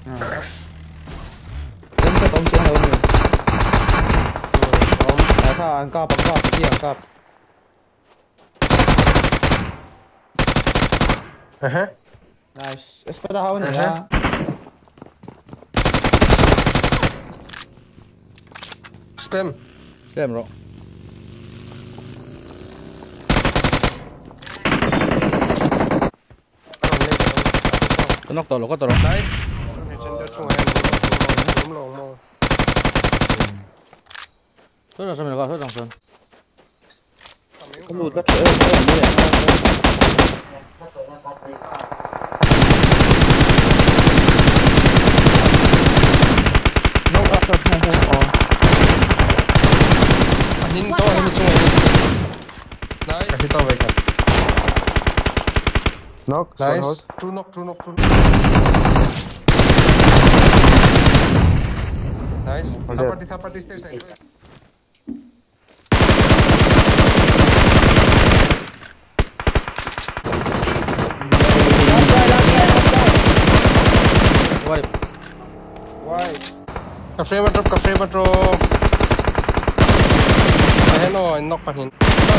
Đánh cái tông xuống đâu mình. Tại sao ăn cắp, kia ăn cắp. Nice. Espada hawan ya. Scrim bro. Knock tolo ko tolo. Nice. Tôi sao mình có thôi Sơn. Có lùi bắt Nhìn to hay mình chung này. Nice. To vậy cả. knock. Nice. True knock. Nice. Third party stairs side. Why? Cafe drop. Hello, knock pa hin.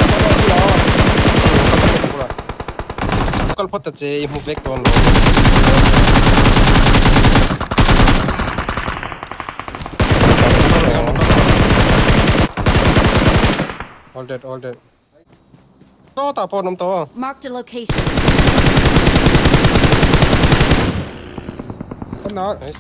Kal photo che move back on. All dead. To tapo nam to. Marked a location. Not. Nice.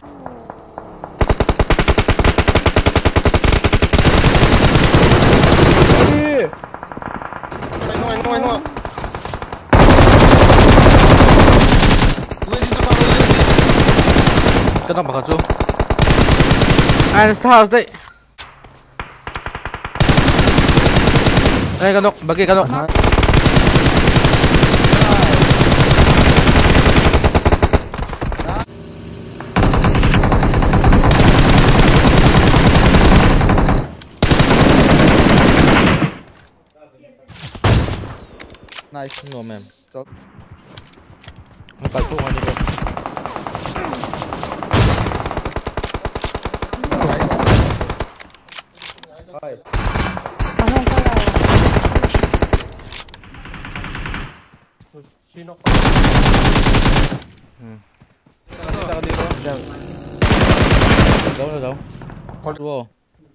I know. Cái đồng bạc chú. Anh stars đấy. Đây cái độc, bagi cái độc. Nice. No man. So. Nó phải phụ anh đi luôn. Rồi. Đâu. Wow.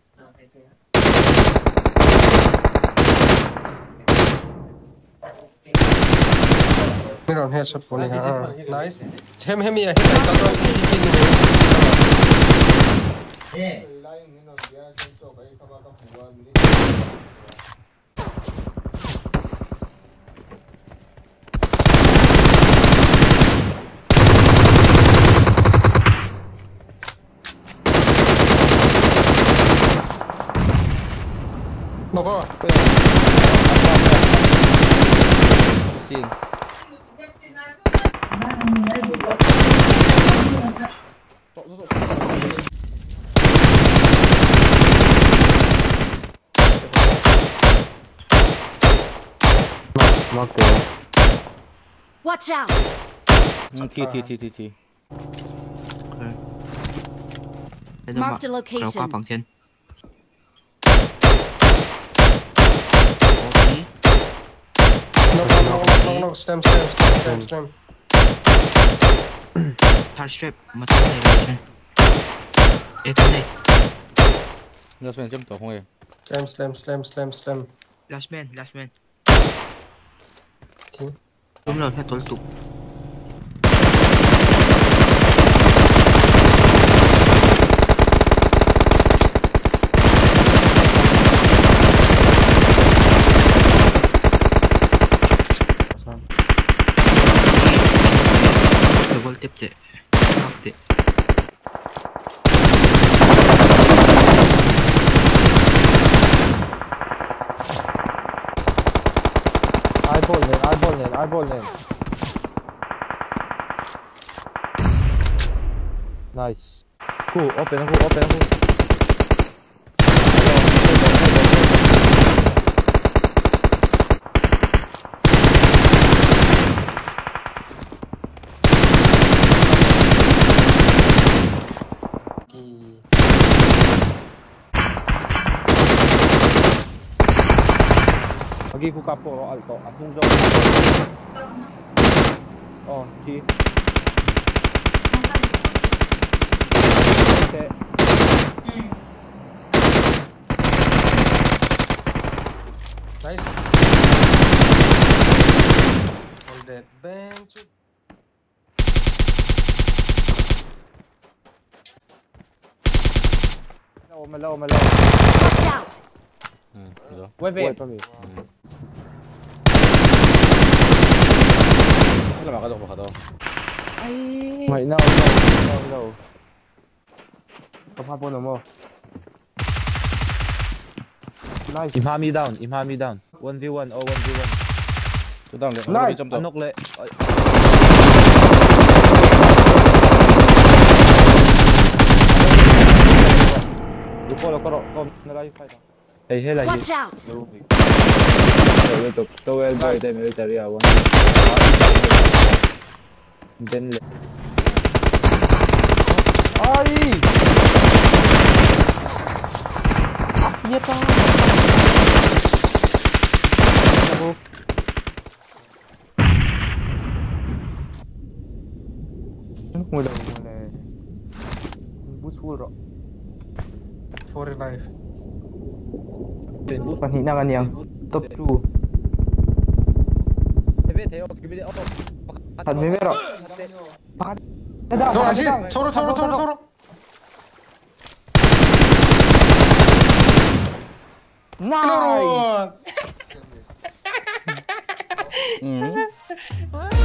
Around headshot for me. Nice. Him here. No go. Xin. Mark there. Watch out. Thi. Marked a location. Qua bằng trên. No. Stem. Third strip. Một cái này là trên. Cái này. Last man jump không hề. Stem. Last man. Đúng rồi, phải tối tục. Double tip tệ. Knock tệ. Eyeball name. Nice. Cool, open. Lagi ko kapo ro alto. Atong daw. Oh, G. Okay. Nice. All dead. Bench. Malaw. Watch out! Hello. Wait for me. Wala makadok ba ka to? Wait, no. Kapapon mo. Nice. Imhami down. 1v1 oh 1v1. Tudang le. Nice. Jump to. Anok le. You follow karo. Kom, narayo fight. Hey, hela here. Watch out! So well by the military one. Then le. Ay! Iya pa. Mulai. Bus full ro. 4 alive. Panhina kan yang top 2. Had me ro. 저 아시. 서로. Nice. Nice.